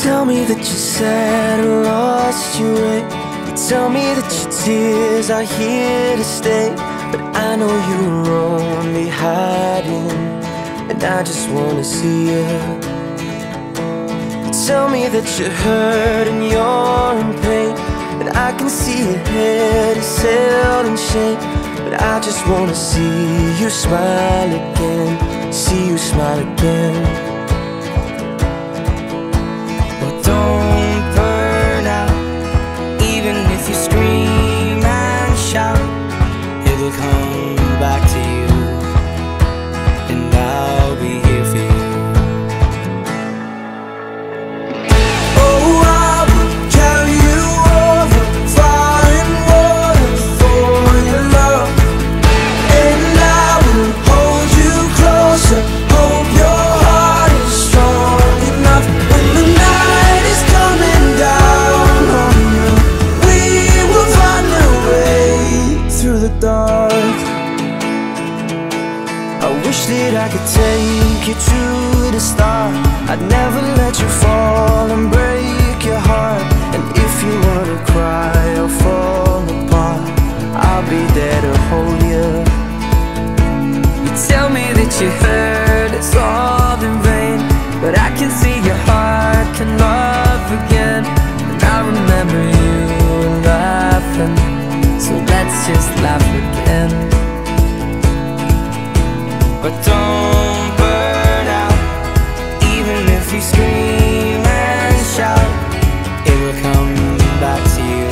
tell me that you're sad and lost your way. You tell me that your tears are here to stay. But I know you were only hiding, and I just wanna see you. You tell me that you're hurt and you're in pain, and I can see your head is held in shame. But I just wanna see you smile again, see you smile again. Well, don't burn out, even if you scream and shout. It will come back to you, and I'll be here for you. Oh, I will carry you over fire and water for your love, and I will hold you closer. Hope your heart is strong enough. When the night is coming down on you, we will find a way through the dark. I wish that I could take you to the start. I'd never let you fall and break your heart. And if you wanna cry or fall apart, I'll be there to hold you. You tell me that you hurt, it's all in vain, but I can see your heart can love again. And I remember you were laughing, so let's just laugh again. But don't burn out, even if you scream and shout. It will come back to you,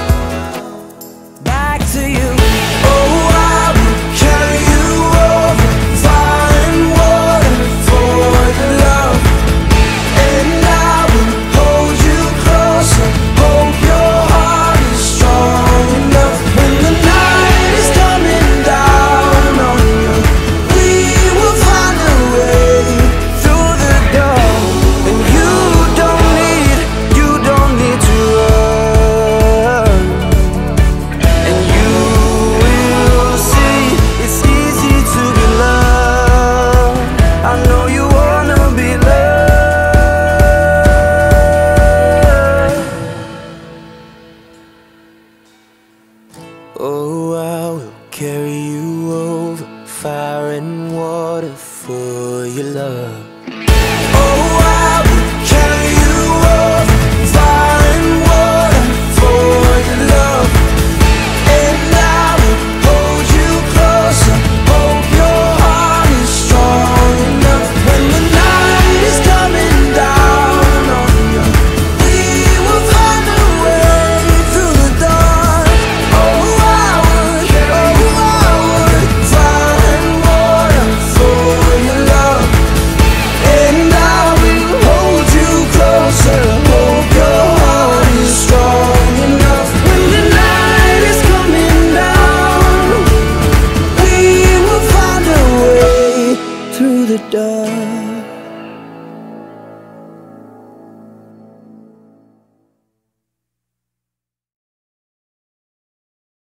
back to you. Oh, I will carry you over fire and water for your love, and I will hold you closer. Hope your heart is strong enough. When the night is coming down on you, we will find a way through the door. And you don't need to run. And you will see it's easy to be loved. I know you wanna be loved. Oh, I will carry you over fire and water for your love. Oh, I will carry you over fire and water for your love, and I will hold you closer. Hope your heart is strong enough. When the night is coming down on you, we will find a way through the dark. Oh, I would fire and water for your love, and I will hold you closer. Hope your heart is strong enough. When the night is coming down, we will find a way through the dark.